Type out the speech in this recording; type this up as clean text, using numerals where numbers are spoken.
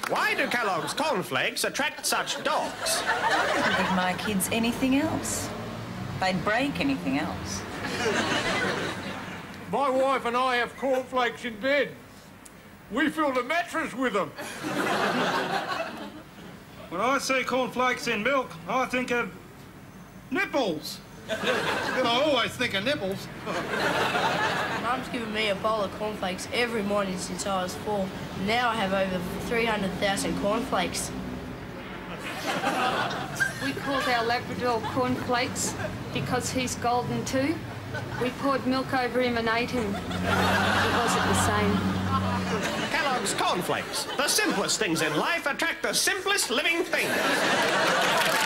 Why do Kellogg's cornflakes attract such dogs? I wouldn't give my kids anything else. They'd break anything else. My wife and I have cornflakes in bed. We fill the mattress with them. When I see cornflakes in milk, I think of nipples. Well, I always think of nipples. Mum's given me a bowl of cornflakes every morning since I was 4. Now I have over 300,000 cornflakes. We called our Labrador Cornflakes because he's golden too. We poured milk over him and ate him. It wasn't the same. Kellogg's cornflakes. The simplest things in life attract the simplest living things.